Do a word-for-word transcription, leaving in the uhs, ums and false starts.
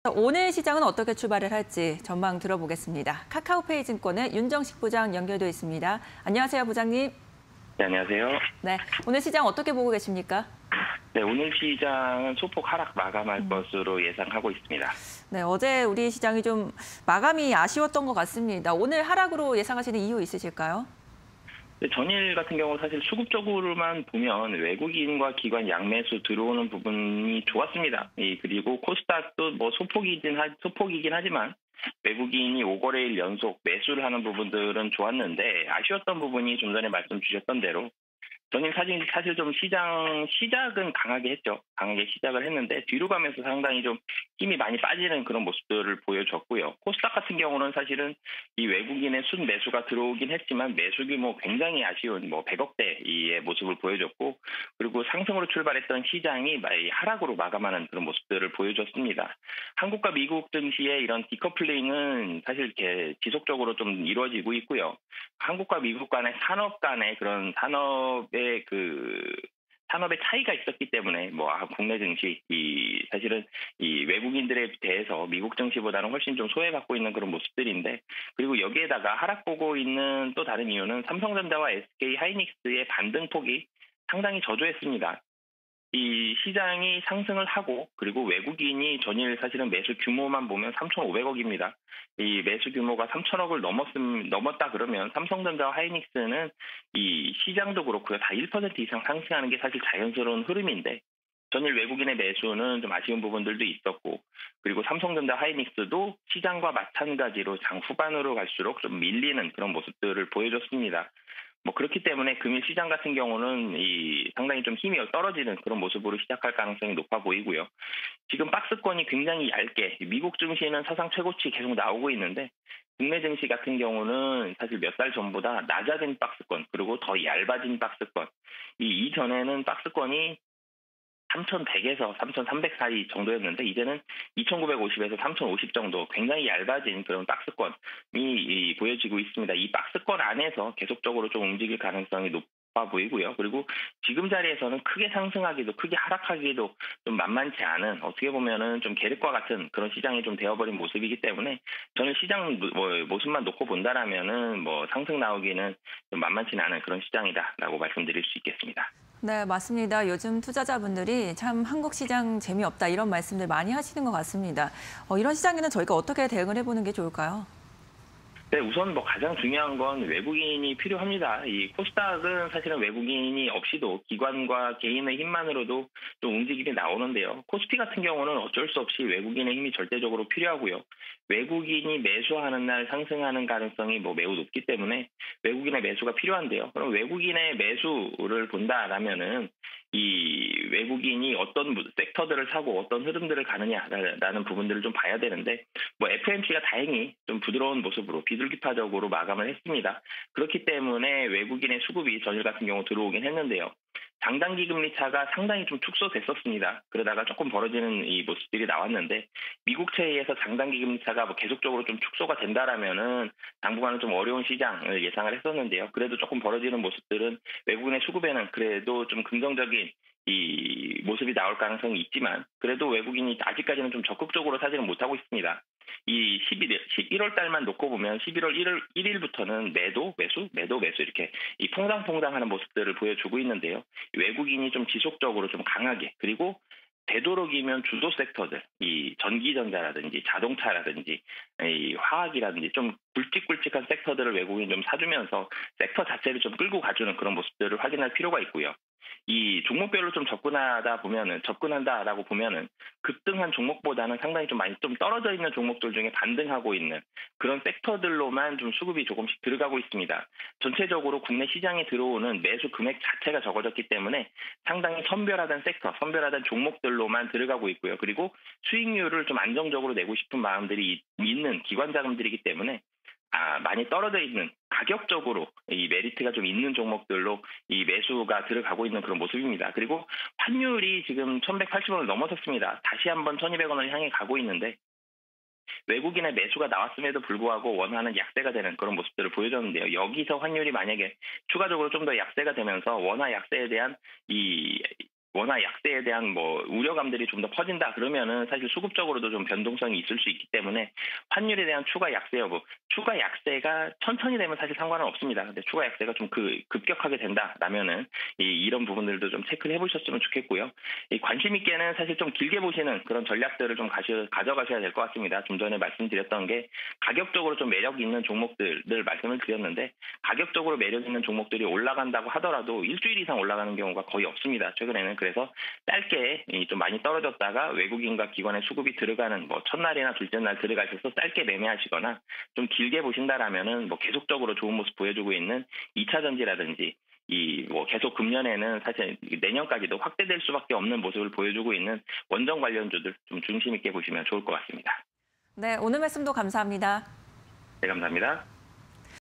오늘 시장은 어떻게 출발을 할지 전망 들어보겠습니다. 카카오페이 증권의 윤정식 부장 연결돼 있습니다. 안녕하세요, 부장님. 네, 안녕하세요. 네, 오늘 시장 어떻게 보고 계십니까? 네, 오늘 시장은 소폭 하락 마감할 음. 것으로 예상하고 있습니다. 네, 어제 우리 시장이 좀 마감이 아쉬웠던 것 같습니다. 오늘 하락으로 예상하시는 이유 있으실까요? 네, 전일 같은 경우 사실 수급적으로만 보면 외국인과 기관 양매수 들어오는 부분이 좋았습니다. 이, 그리고 코스닥도 뭐 소폭이긴, 하, 소폭이긴 하지만 외국인이 오 거래일 연속 매수를 하는 부분들은 좋았는데 아쉬웠던 부분이 좀 전에 말씀 주셨던 대로 저는 사실, 사실 좀 시장, 시작은 강하게 했죠. 강하게 시작을 했는데 뒤로 가면서 상당히 좀 힘이 많이 빠지는 그런 모습들을 보여줬고요. 코스닥 같은 경우는 사실은 이 외국인의 순 매수가 들어오긴 했지만 매수 규모 굉장히 아쉬운 뭐 백억대의 모습을 보여줬고, 그리고 상승으로 출발했던 시장이 하락으로 마감하는 그런 모습들을 보여줬습니다. 한국과 미국 증시의 이런 디커플링은 사실 이렇게 지속적으로 좀 이루어지고 있고요. 한국과 미국 간의 산업 간의 그런 산업의 그 산업의 차이가 있었기 때문에 뭐 아, 국내 증시 이 사실은 이 외국인들에 대해서 미국 증시보다는 훨씬 좀 소외받고 있는 그런 모습들인데, 그리고 여기에다가 하락 보고 있는 또 다른 이유는 삼성전자와 에스케이 하이닉스의 반등폭이 상당히 저조했습니다. 이 시장이 상승을 하고, 그리고 외국인이 전일 사실은 매수 규모만 보면 삼천오백억입니다. 이 매수 규모가 삼천억을 넘었음, 넘었다 그러면 삼성전자와 하이닉스는 이 시장도 그렇고요. 다 일 퍼센트 이상 상승하는 게 사실 자연스러운 흐름인데, 전일 외국인의 매수는 좀 아쉬운 부분들도 있었고, 그리고 삼성전자 하이닉스도 시장과 마찬가지로 장 후반으로 갈수록 좀 밀리는 그런 모습들을 보여줬습니다. 뭐 그렇기 때문에 금일 시장 같은 경우는 이 상당히 좀 힘이 떨어지는 그런 모습으로 시작할 가능성이 높아 보이고요. 지금 박스권이 굉장히 얇게, 미국 증시는 사상 최고치 계속 나오고 있는데 국내 증시 같은 경우는 사실 몇 달 전보다 낮아진 박스권, 그리고 더 얇아진 박스권, 이 이전에는 박스권이 삼천백에서 삼천삼백 사이 정도였는데 이제는 이천구백오십에서 삼천오십 정도, 굉장히 얇아진 그런 박스권이 보여지고 있습니다. 이 박스권 안에서 계속적으로 좀 움직일 가능성이 높아 보이고요. 그리고 지금 자리에서는 크게 상승하기도 크게 하락하기도 좀 만만치 않은, 어떻게 보면은 좀 계륵과 같은 그런 시장이 좀 되어버린 모습이기 때문에 저는 시장 모습만 놓고 본다라면은 뭐 상승 나오기는 좀 만만치 않은 그런 시장이다라고 말씀드릴 수 있겠습니다. 네, 맞습니다. 요즘 투자자분들이 참 한국 시장 재미없다 이런 말씀들 많이 하시는 것 같습니다. 어, 이런 시장에는 저희가 어떻게 대응을 해보는 게 좋을까요? 네, 우선 뭐 가장 중요한 건 외국인이 필요합니다. 이 코스닥은 사실은 외국인이 없이도 기관과 개인의 힘만으로도 좀 움직임이 나오는데요. 코스피 같은 경우는 어쩔 수 없이 외국인의 힘이 절대적으로 필요하고요. 외국인이 매수하는 날 상승하는 가능성이 뭐 매우 높기 때문에 외국인의 매수가 필요한데요. 그럼 외국인의 매수를 본다라면은 이 외국인이 어떤 섹터들을 사고 어떤 흐름들을 가느냐라는 부분들을 좀 봐야 되는데, 뭐 에프오엠씨가 다행히 좀 부드러운 모습으로 비둘기파적으로 마감을 했습니다. 그렇기 때문에 외국인의 수급이 전일 같은 경우 들어오긴 했는데요. 장단기 금리 차가 상당히 좀 축소됐었습니다. 그러다가 조금 벌어지는 이 모습들이 나왔는데, 미국채에 의해서 장단기 금리 차가 뭐 계속적으로 좀 축소가 된다라면은 당분간은 좀 어려운 시장을 예상을 했었는데요. 그래도 조금 벌어지는 모습들은 외국인의 수급에는 그래도 좀 긍정적인 이 모습이 나올 가능성이 있지만, 그래도 외국인이 아직까지는 좀 적극적으로 사지는 못하고 있습니다. 이 십일, 십일월 달만 놓고 보면 십일월 일일, 일일부터는 매도, 매수, 매도, 매수 이렇게 이 퐁당퐁당하는 모습들을 보여주고 있는데요. 외국인이 좀 지속적으로 좀 강하게, 그리고 되도록이면 주도 섹터들, 이 전기전자라든지 자동차라든지 이 화학이라든지 좀 굵직굵직한 섹터들을 외국인이 좀 사주면서 섹터 자체를 좀 끌고 가주는 그런 모습들을 확인할 필요가 있고요. 이 종목별로 좀 접근하다 보면은 접근한다라고 보면은 급등한 종목보다는 상당히 좀 많이 좀 떨어져 있는 종목들 중에 반등하고 있는 그런 섹터들로만 좀 수급이 조금씩 들어가고 있습니다. 전체적으로 국내 시장에 들어오는 매수 금액 자체가 적어졌기 때문에 상당히 선별하던 섹터, 선별하던 종목들로만 들어가고 있고요. 그리고 수익률을 좀 안정적으로 내고 싶은 마음들이 있는 기관 자금들이기 때문에 아, 많이 떨어져 있는, 가격적으로 이 메리트가 좀 있는 종목들로 이 매수가 들어가고 있는 그런 모습입니다. 그리고 환율이 지금 천백팔십 원을 넘어섰습니다. 다시 한번 천이백 원을 향해 가고 있는데 외국인의 매수가 나왔음에도 불구하고 원화는 약세가 되는 그런 모습들을 보여줬는데요. 여기서 환율이 만약에 추가적으로 좀 더 약세가 되면서 원화 약세에 대한 이 워낙 약세에 대한 뭐 우려감들이 좀 더 퍼진다 그러면은 사실 수급적으로도 좀 변동성이 있을 수 있기 때문에 환율에 대한 추가 약세 여부, 추가 약세가 천천히 되면 사실 상관은 없습니다. 근데 추가 약세가 좀 그 급격하게 된다라면은 이 이런 부분들도 좀 체크를 해보셨으면 좋겠고요. 이 관심 있게는 사실 좀 길게 보시는 그런 전략들을 좀 가시, 가져가셔야 될 것 같습니다. 좀 전에 말씀드렸던 게 가격적으로 좀 매력 있는 종목들을 말씀을 드렸는데 가격적으로 매력 있는 종목들이 올라간다고 하더라도 일주일 이상 올라가는 경우가 거의 없습니다. 최근에는. 그래서 짧게 좀 많이 떨어졌다가 외국인과 기관의 수급이 들어가는 뭐 첫날이나 둘째 날 들어가셔서 짧게 매매하시거나 좀 길게 보신다라면은 뭐 계속적으로 좋은 모습 보여주고 있는 이 차 전지라든지 이 뭐 계속 금년에는 사실 내년까지도 확대될 수밖에 없는 모습을 보여주고 있는 원전 관련주들 좀 중심 있게 보시면 좋을 것 같습니다. 네, 오늘 말씀도 감사합니다. 네, 감사합니다.